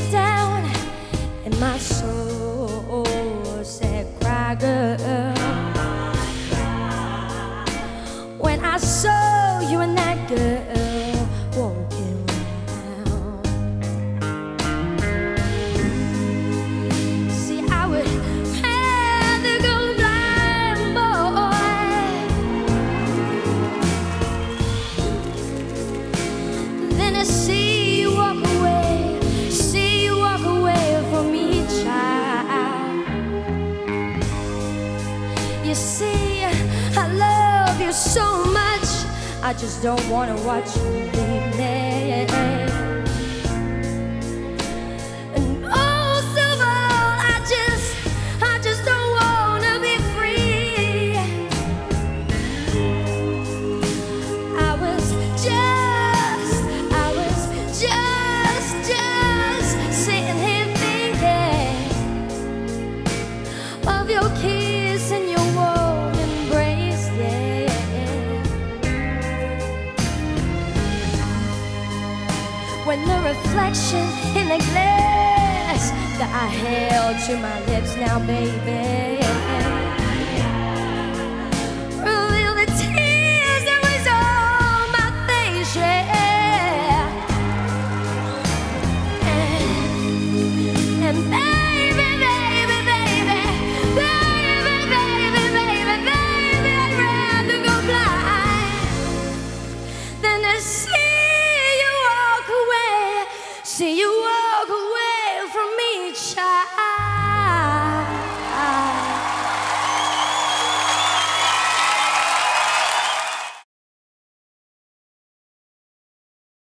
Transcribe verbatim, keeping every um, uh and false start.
deep down in my soul said, cry, girl. When I saw you and that girl walking around, see, I would rather go blind, boy, than to see you walk away, see you walk away from me, child. You see, I love you so much, I just don't wanna watch you leave me. And most of all, I just, I just don't wanna be free. I was just, I was just, just sitting here thinking of your kiss and your warm embrace, yeah. When the reflection in the glass that I held to my lips now, baby, revealed the tears that was on my face, yeah. And, and baby, baby, baby, baby, baby, baby, baby, I'd rather go blind than to see you walk away, see you